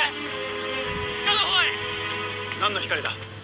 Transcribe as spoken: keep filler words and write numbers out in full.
地下の方へ。 何の光だ？